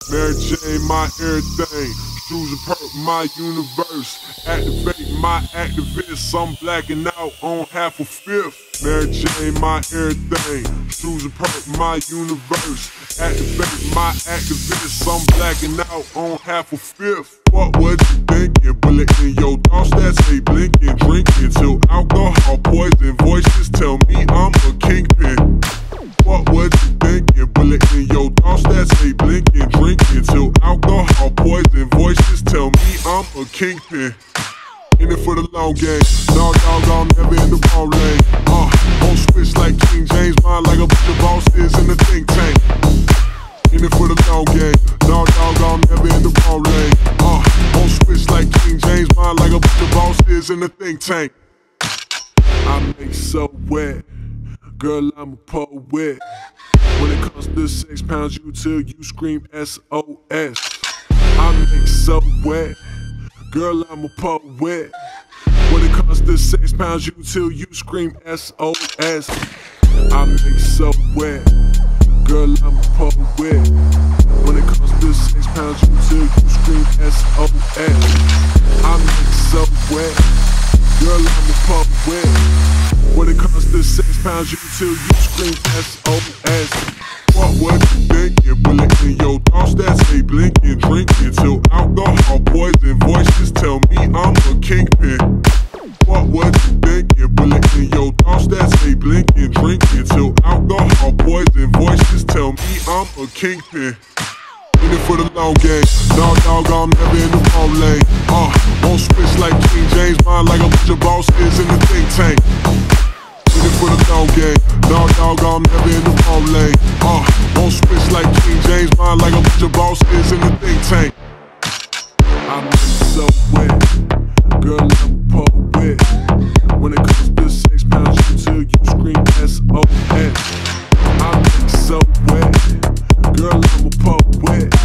Mary Jane, my everything. Shoes and perp, my universe. Activate my activists. I'm blacking out on half a fifth. Mary Jane, my everything. Shoes and perp, my universe. Activate my activists. I'm blacking out on half a fifth. What was you thinking? Bullet in your thoughts that say blinking. Drinking till alcohol poison voices tell me I'm a kingpin. What was you thinking? Bullet in your thoughts that say blinking. Drinking till alcohol poison voices tell me I'm a kingpin. In it for the long game. No dog, I'm never in the wrong lane. On switch like King James, mind like a bunch of bosses in the think tank. In it for the long game. No dog, I'm never in the wrong lane. On switch like King James, mind like a bunch of bosses in the think tank. I make so wet. Girl, I'm a poet. When it comes to 6 pounds, you till you scream SOS. I make so wet. Girl, I'm a poet. When it comes to 6 pounds, you till you scream SOS. I make so wet. Girl, I'm a poet. When it comes to 6 pounds, you till you scream SOS. I make so wet. Girl, I'm a poet. When it comes to 6 pounds, you till you scream SOS. What was you thinking? Bullet in your thoughts that say blinking. Drinking till alcohol poison voices tell me I'm a kingpin. What was you thinking? Bullet in your thoughts that say blinking. Drinking till alcohol poison voices tell me I'm a kingpin. In it for the long game. No dog, I'm never in the wrong lane. On switch like King James, mind like a bunch of bosses in the think tank. In it for the long game. No dog, I'm never in the wrong lane. On switch like King James, mind like a bunch of bosses in the think tank. I make so wet. Girl, I'm a poet. When it comes to 6 pounds, you till you scream SOS. I make so wet. Girl, I'm a poet.